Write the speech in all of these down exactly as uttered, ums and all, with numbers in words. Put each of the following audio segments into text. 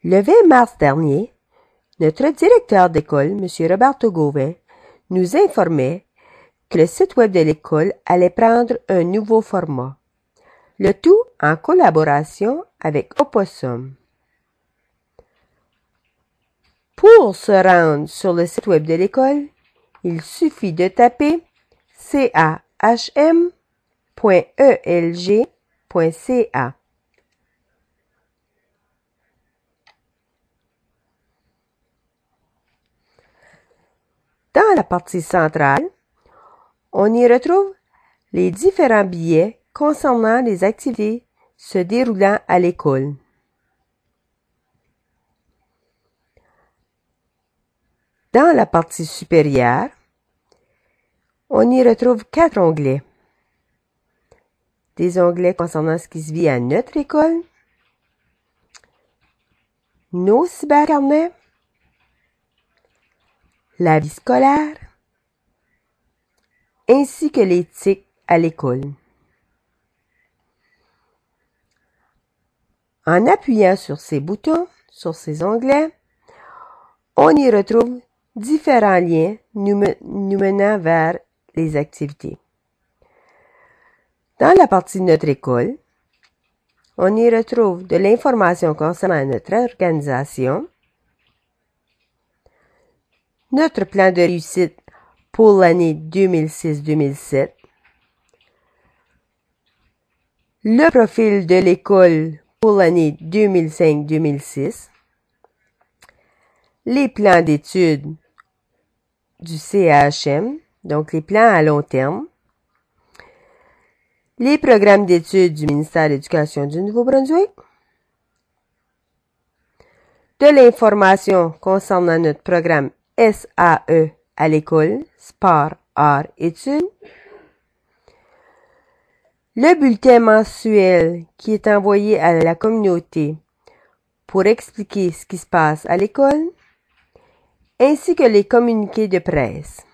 Le vingt mars dernier, notre directeur d'école, M. Roberto Gouvet, nous informait que le site web de l'école allait prendre un nouveau format, le tout en collaboration avec Opossum. Pour se rendre sur le site web de l'école, il suffit de taper c a h m point e l g point c a. Dans la partie centrale, on y retrouve les différents billets concernant les activités se déroulant à l'école. Dans la partie supérieure, on y retrouve quatre onglets. Des onglets concernant ce qui se vit à notre école, nos cybercarnets, la vie scolaire, ainsi que l'éthique à l'école. En appuyant sur ces boutons, sur ces onglets, on y retrouve différents liens nous, me- nous menant vers les activités. Dans la partie de notre école, on y retrouve de l'information concernant notre organisation, notre plan de réussite pour l'année deux mille six deux mille sept, le profil de l'école pour l'année deux mille cinq deux mille six, les plans d'études du C A H M, donc les plans à long terme, les programmes d'études du ministère de l'Éducation du Nouveau-Brunswick, de l'information concernant notre programme S A E à l'école, Sport, Arts, Études, le bulletin mensuel qui est envoyé à la communauté pour expliquer ce qui se passe à l'école, ainsi que les communiqués de presse.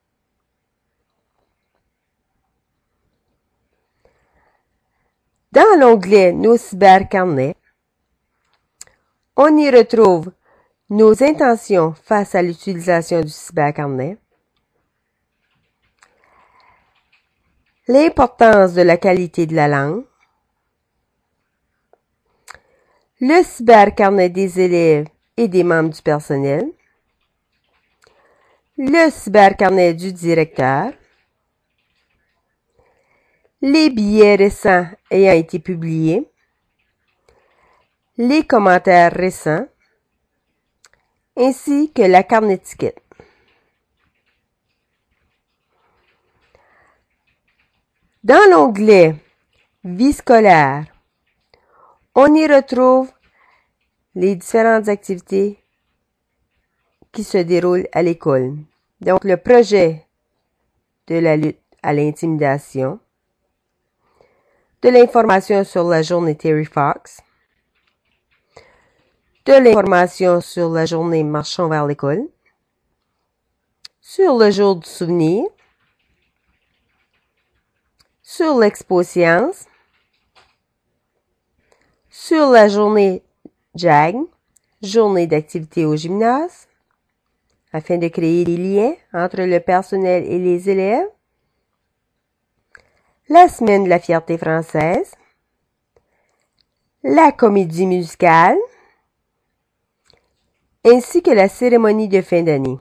Dans l'onglet Nos cybercarnets, on y retrouve nos intentions face à l'utilisation du cybercarnet, l'importance de la qualité de la langue, le cybercarnet des élèves et des membres du personnel, le cybercarnet du directeur, les billets récents ayant été publiés, les commentaires récents, ainsi que la carnet-étiquette. Dans l'onglet Vie scolaire, on y retrouve les différentes activités qui se déroulent à l'école. Donc, le projet de la lutte à l'intimidation, de l'information sur la journée Terry Fox, de l'information sur la journée Marchons vers l'école, sur le jour du souvenir, sur l'expo science, sur la journée J A G, journée d'activité au gymnase, afin de créer des liens entre le personnel et les élèves, la semaine de la fierté française, la comédie musicale, ainsi que la cérémonie de fin d'année.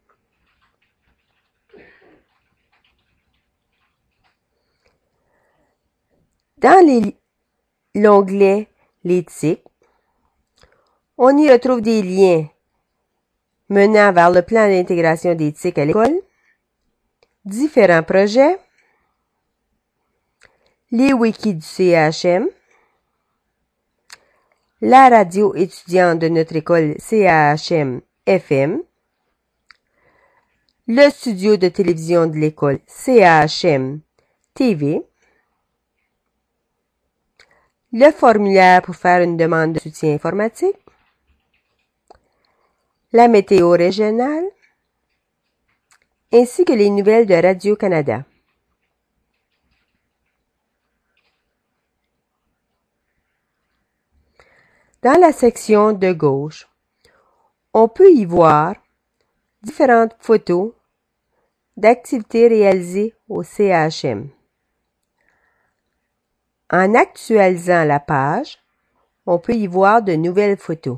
Dans les- l'onglet L'éthique, on y retrouve des liens menant vers le plan d'intégration d'éthique à l'école, différents projets, les wikis du C A H M, la radio étudiante de notre école C A H M F M, le studio de télévision de l'école C A H M T V, le formulaire pour faire une demande de soutien informatique, la météo régionale, ainsi que les nouvelles de Radio-Canada. Dans la section de gauche, on peut y voir différentes photos d'activités réalisées au C H M. En actualisant la page, on peut y voir de nouvelles photos.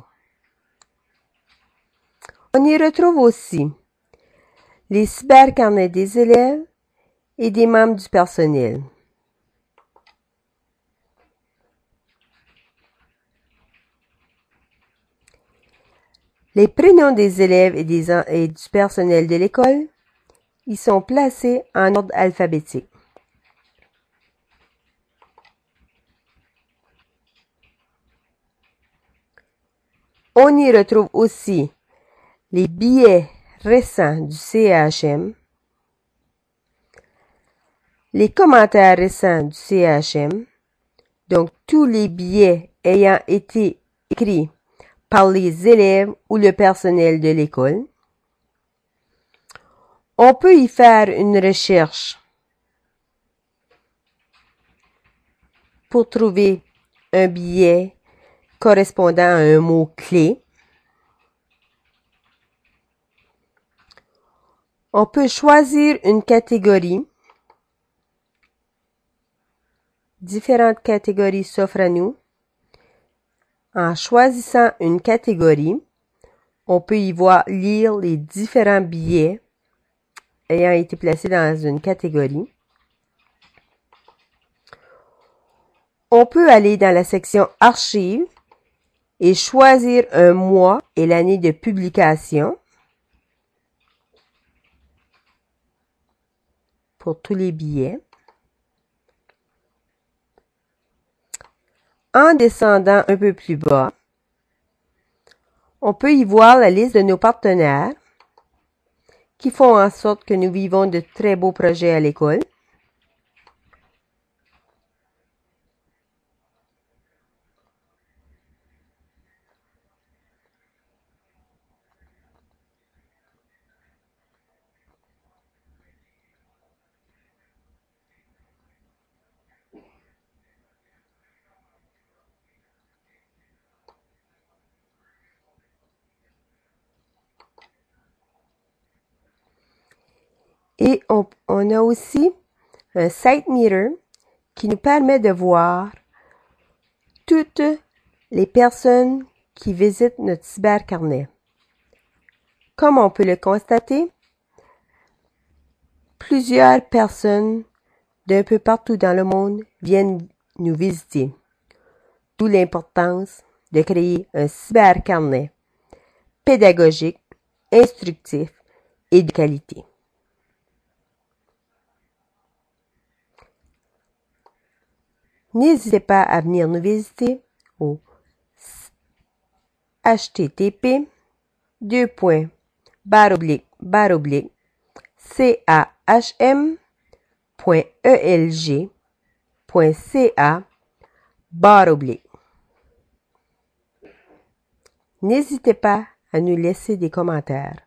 On y retrouve aussi les cybercarnets des élèves et des membres du personnel. Les prénoms des élèves et, des, et du personnel de l'école y sont placés en ordre alphabétique. On y retrouve aussi les billets récents du C H M, les commentaires récents du C H M, donc tous les billets ayant été écrits par les élèves ou le personnel de l'école. On peut y faire une recherche pour trouver un billet correspondant à un mot-clé. On peut choisir une catégorie. Différentes catégories s'offrent à nous. En choisissant une catégorie, on peut y voir lire les différents billets ayant été placés dans une catégorie. On peut aller dans la section Archives et choisir un mois et l'année de publication pour tous les billets. En descendant un peu plus bas, on peut y voir la liste de nos partenaires qui font en sorte que nous vivons de très beaux projets à l'école. Et on, on a aussi un Site Meter qui nous permet de voir toutes les personnes qui visitent notre cybercarnet. Comme on peut le constater, plusieurs personnes d'un peu partout dans le monde viennent nous visiter. D'où l'importance de créer un cybercarnet pédagogique, instructif et de qualité. N'hésitez pas à venir nous visiter au h t t p deux points barre oblique barre oblique c a h m point e l g point c a barre oblique. N'hésitez pas à nous laisser des commentaires.